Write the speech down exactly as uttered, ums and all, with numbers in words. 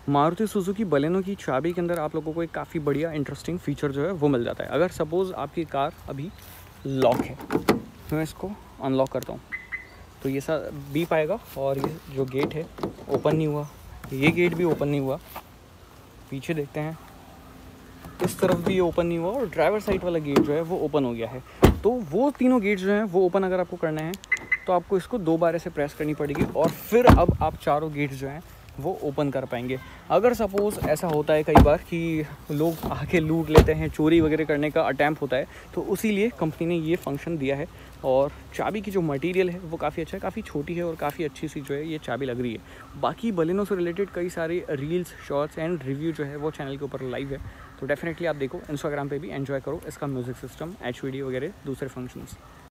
Maruti Suzuki Baleno की चाबी के अंदर आप लोगों को एक काफ़ी बढ़िया इंटरेस्टिंग फीचर जो है वो मिल जाता है। अगर सपोज़ आपकी कार अभी लॉक है, मैं इसको अनलॉक करता हूँ तो ये सा बीप आएगा और ये जो गेट है ओपन नहीं हुआ, ये गेट भी ओपन नहीं हुआ। पीछे देखते हैं, इस तरफ भी ये ओपन नहीं हुआ और ड्राइवर साइड वाला गेट जो है वो ओपन हो गया है। तो वो तीनों गेट जो हैं वो ओपन अगर आपको करना है तो आपको इसको दो बार ऐसे प्रेस करनी पड़ेगी और फिर अब आप चारों गेट जो हैं वो ओपन कर पाएंगे। अगर सपोज़ ऐसा होता है कई बार कि लोग आके लूट लेते हैं, चोरी वगैरह करने का अटैम्प्ट होता है, तो उसी लिए कंपनी ने ये फंक्शन दिया है। और चाबी की जो मटेरियल है वो काफ़ी अच्छा है, काफ़ी छोटी है और काफ़ी अच्छी सी जो है ये चाबी लग रही है। बाकी बलेनो से रिलेटेड कई सारे रील्स, शॉर्ट्स एंड रिव्यू जो है वो चैनल के ऊपर लाइव है, तो डेफिनेटली आप देखो। इंस्टाग्राम पे भी एंजॉय करो इसका music system, H V D वगैरह दूसरे फंक्शंस।